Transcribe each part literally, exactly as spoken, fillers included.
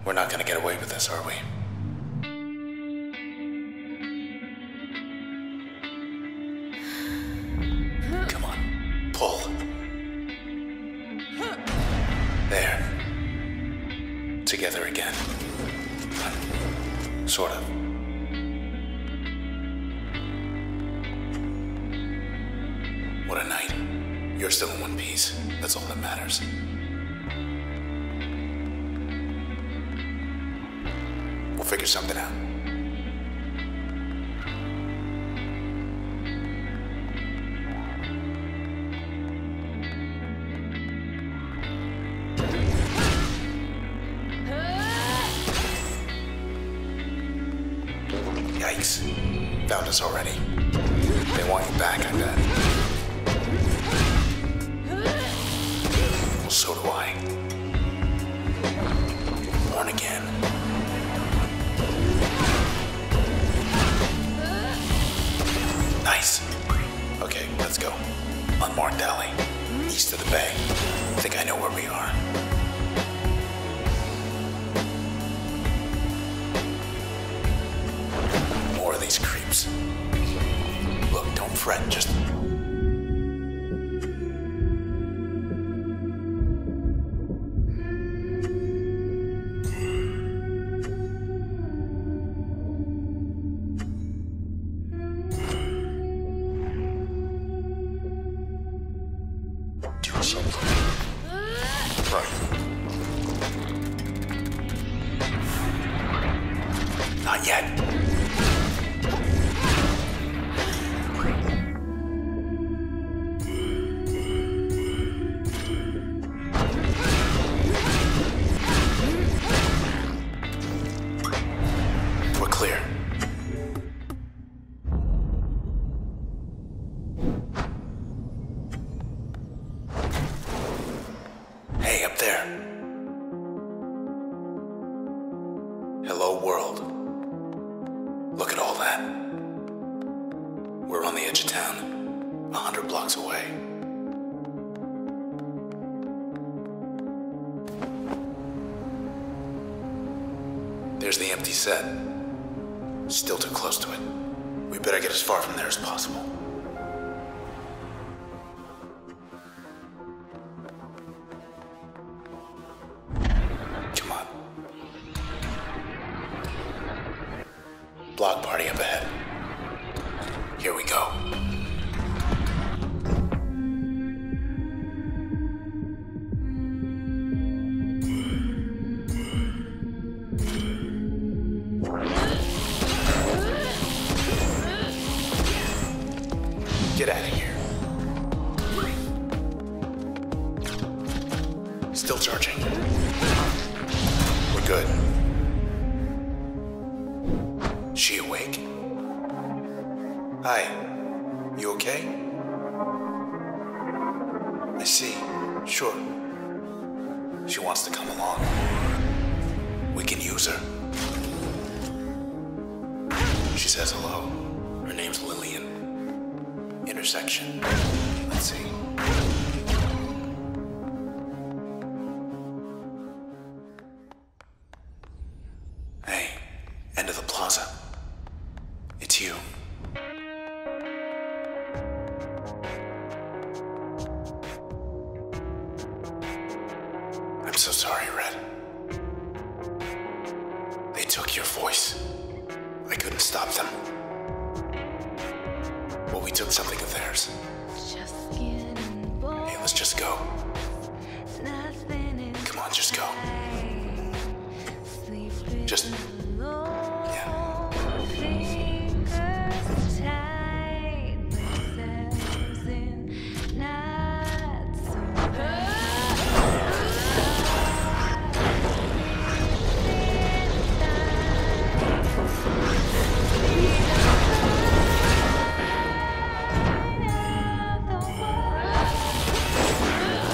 We're not gonna get away with this, are we? Come on, pull. There. Together again. Sort of. What a night. You're still in one piece. That's all that matters. We'll figure something out. Yikes. Found us already. They want you back, I bet. Well, so do I. Born again. Nice. Okay, let's go. Unmarked alley. East of the bay. I think I know where we are. More of these creeps. Look, don't fret, just... do something. Right. Not yet. We're clear. Hey, up there. Hello, world. Look at all that. We're on the edge of town, a hundred blocks away. There's the empty set. Still too close to it. We better get as far from there as possible. Come on. Block party up ahead. Here we go. Get out of here. Still charging. We're good. She awake? Hi. You okay? I see. Sure. She wants to come along. We can use her. She says hello. Her name's Lillian. Intersection. Let's see. Hey, end of the plaza. It's you. I'm so sorry, Red. They took your voice. I couldn't stop them. Well, we took something of theirs. Hey, let's just go. Come on, just go. Just... yeah.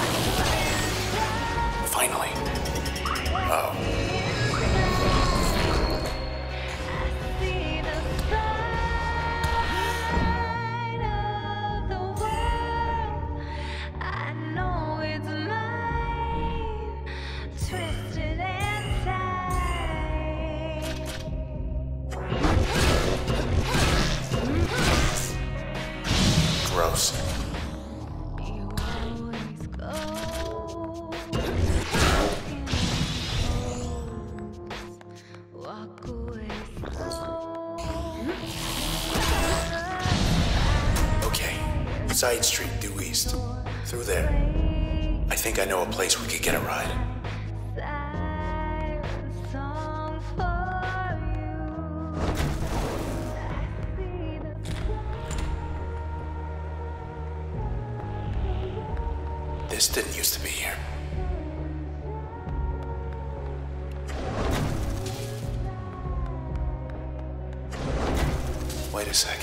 Finally. Oh. close. Okay, side street due east. Through there. I think I know a place we could get a ride. This didn't used to be here. Wait a sec.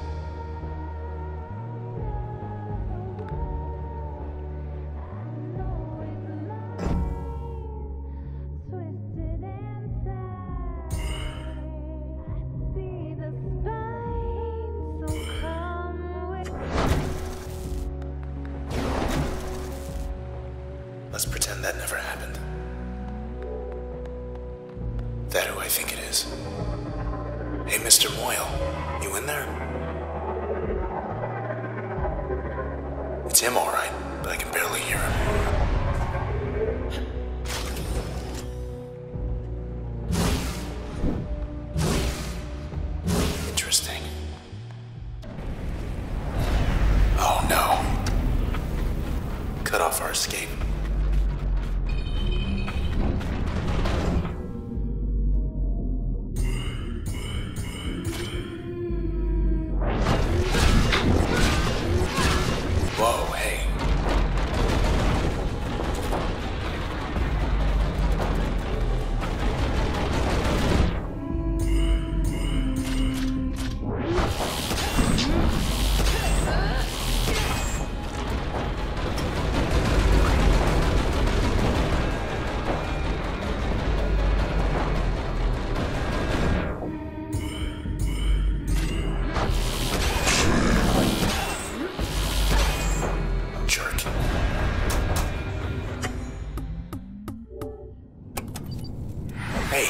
Let's pretend that never happened. That who I think it is. Hey, Mister Moyle, you in there? It's him, all right, but I can barely hear him. Interesting. Oh, no. Cut off our escape. Whoa, hey. Hey.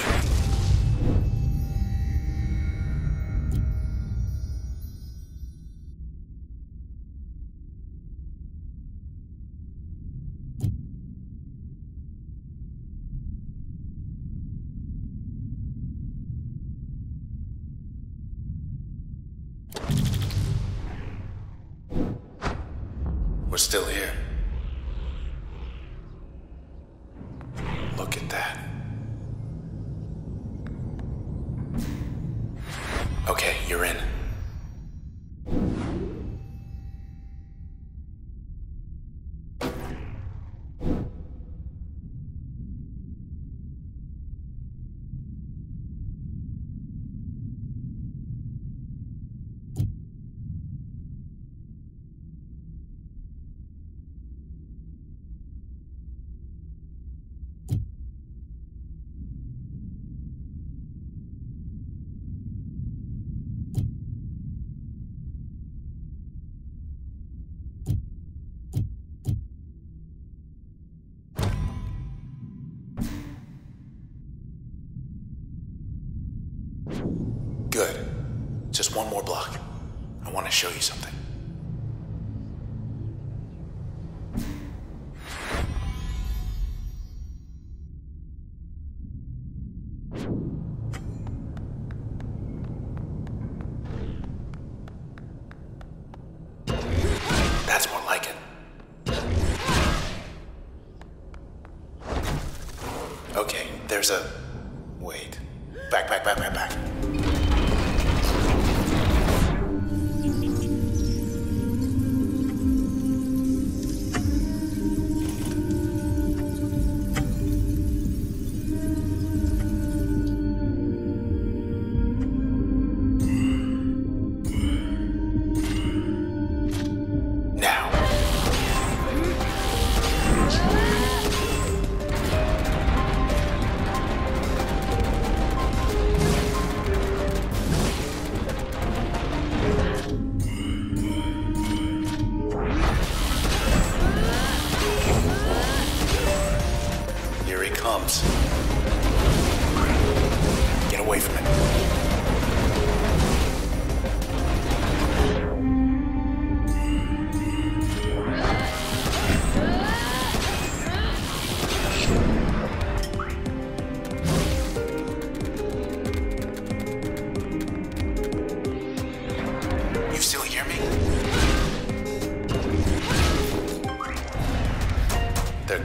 We're still here. Look at that. Okay, you're in. Good. Just one more block. I want to show you something. That's more like it. Okay, there's a... Wait. Back, back, back, back, back.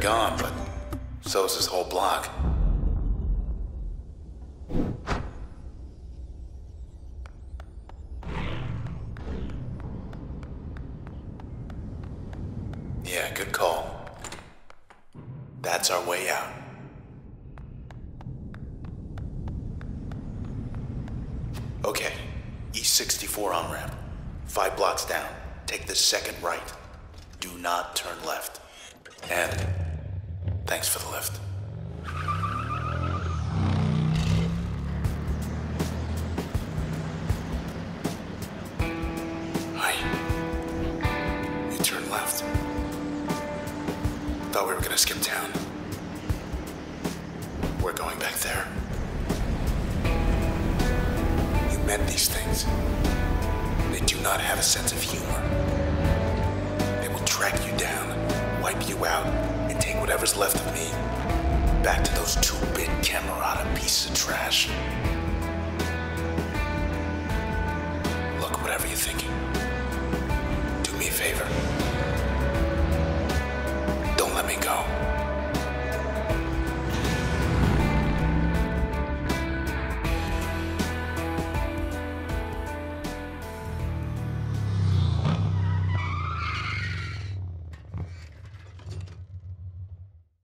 gone, but so's this whole block. Yeah, good call. That's our way out. Okay, East sixty-four on-ramp. Five blocks down. Take the second right. Do not turn left. And thanks for the lift. Hi. You turn left. Thought we were gonna skip town. We're going back there. You met these things. They do not have a sense of humor. They will track you down, wipe you out, and take whatever's left of me back to those two-bit Camerata pieces of trash.